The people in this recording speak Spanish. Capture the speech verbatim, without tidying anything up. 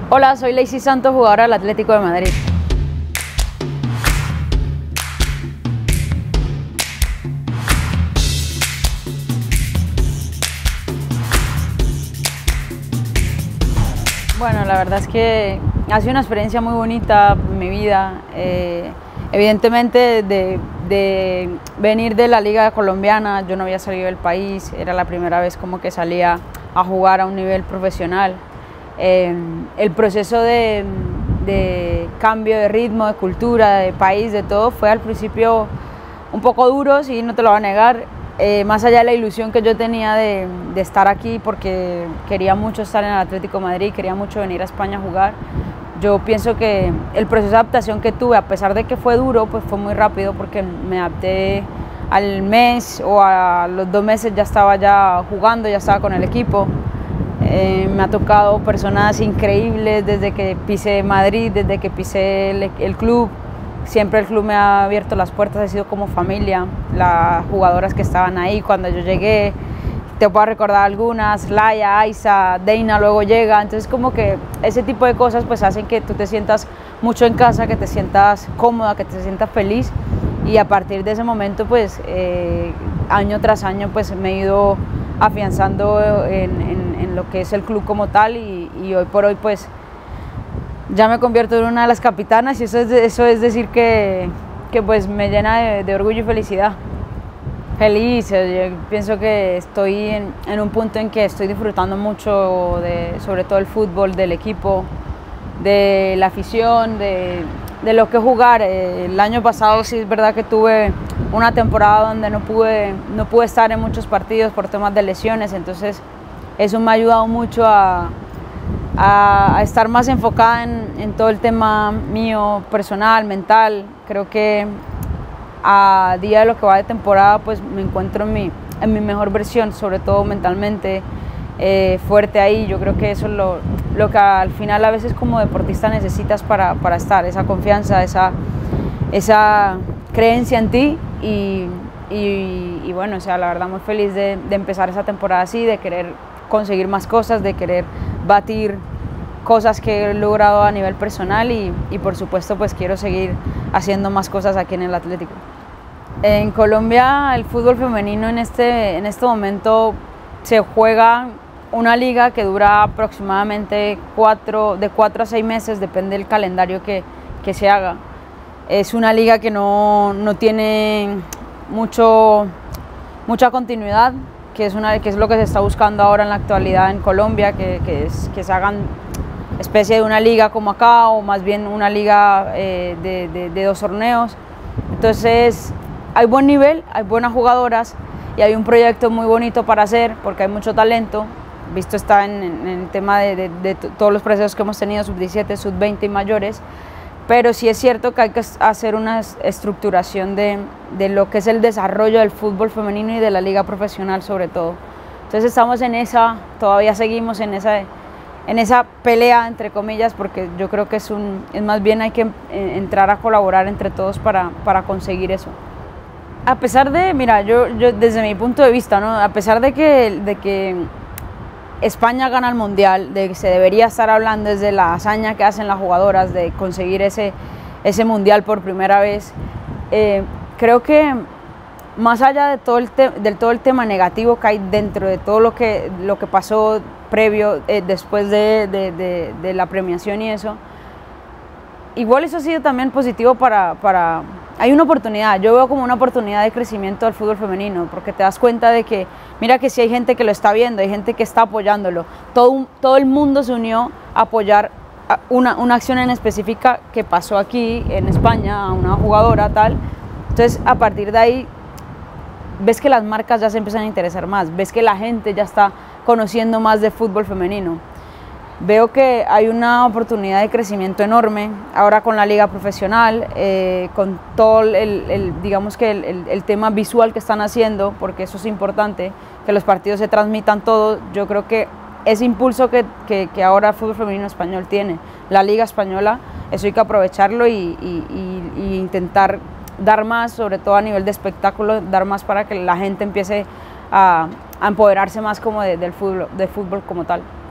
Hola, soy Lacey Santos, jugadora del Atlético de Madrid. Bueno, la verdad es que ha sido una experiencia muy bonita en mi vida. Eh, evidentemente, de, de venir de la Liga Colombiana, yo no había salido del país, era la primera vez como que salía a jugar a un nivel profesional. Eh, el proceso de, de cambio de ritmo, de cultura, de país, de todo, fue al principio un poco duro, sí, no te lo voy a negar. Eh, más allá de la ilusión que yo tenía de, de estar aquí, porque quería mucho estar en el Atlético de Madrid, quería mucho venir a España a jugar, yo pienso que el proceso de adaptación que tuve, a pesar de que fue duro, pues fue muy rápido, porque me adapté al mes o a los dos meses ya estaba ya jugando, ya estaba con el equipo. Eh, me ha tocado personas increíbles desde que pisé Madrid, desde que pisé el, el club. Siempre el club me ha abierto las puertas, ha sido como familia. Las jugadoras que estaban ahí cuando yo llegué, te puedo recordar algunas, Laia, Aiza, Deina luego llega. Entonces como que ese tipo de cosas pues hacen que tú te sientas mucho en casa, que te sientas cómoda, que te sientas feliz. Y a partir de ese momento pues eh, año tras año pues me he ido afianzando en, en, en lo que es el club como tal y, y hoy por hoy pues ya me convierto en una de las capitanas y eso es, eso es decir que, que pues me llena de, de orgullo y felicidad. Feliz, yo pienso que estoy en, en un punto en que estoy disfrutando mucho de, sobre todo el fútbol, del equipo, de la afición, de, de lo que jugar. El año pasado sí es verdad que tuve una temporada donde no pude, no pude estar en muchos partidos por temas de lesiones, entonces eso me ha ayudado mucho a, a, a estar más enfocada en, en todo el tema mío, personal, mental. Creo que a día de lo que va de temporada pues me encuentro en mi, en mi mejor versión, sobre todo mentalmente, eh, fuerte ahí. Yo creo que eso es lo, lo que al final a veces como deportista necesitas para, para estar, esa confianza, esa, esa creencia en ti y, y, y bueno, o sea, la verdad muy feliz de, de empezar esa temporada así, de querer conseguir más cosas, de querer batir cosas que he logrado a nivel personal y, y por supuesto pues quiero seguir haciendo más cosas aquí en el Atlético. En Colombia el fútbol femenino en este, en este momento se juega una liga que dura aproximadamente cuatro, de cuatro a seis meses, depende del calendario que, que se haga. Es una liga que no, no tiene mucho, mucha continuidad, que es, una, que es lo que se está buscando ahora en la actualidad en Colombia, que, que, es, que se hagan especie de una liga como acá o más bien una liga eh, de, de, de dos torneos. Entonces hay buen nivel, hay buenas jugadoras y hay un proyecto muy bonito para hacer porque hay mucho talento. Visto está en, en el tema de, de, de todos los procesos que hemos tenido, sub diecisiete, sub veinte y mayores, pero sí es cierto que hay que hacer una estructuración de, de lo que es el desarrollo del fútbol femenino y de la liga profesional sobre todo. Entonces estamos en esa, todavía seguimos en esa, en esa pelea entre comillas, porque yo creo que es, un, es más bien hay que entrar a colaborar entre todos para, para conseguir eso. A pesar de, mira, yo, yo desde mi punto de vista, ¿no? A pesar de que, de que España gana el Mundial, de que se debería estar hablando desde la hazaña que hacen las jugadoras de conseguir ese, ese Mundial por primera vez, eh, creo que más allá de todo, el te, del todo el tema negativo que hay dentro de todo lo que, lo que pasó previo, eh, después de, de, de, de la premiación y eso, igual eso ha sido también positivo para, para... Hay una oportunidad, yo veo como una oportunidad de crecimiento del fútbol femenino, porque te das cuenta de que, mira que sí hay gente que lo está viendo, hay gente que está apoyándolo, todo, todo el mundo se unió a apoyar una, una acción en específica que pasó aquí en España, a una jugadora tal. Entonces a partir de ahí ves que las marcas ya se empiezan a interesar más, ves que la gente ya está conociendo más de fútbol femenino. Veo que hay una oportunidad de crecimiento enorme ahora con la liga profesional, eh, con todo el, el digamos que el, el, el tema visual que están haciendo, porque eso es importante, que los partidos se transmitan todos. Yo creo que ese impulso que, que, que ahora el fútbol femenino español tiene, la liga española, eso hay que aprovecharlo y, y, y, y intentar dar más, sobre todo a nivel de espectáculo, dar más para que la gente empiece a, a empoderarse más como de, del fútbol, del fútbol como tal.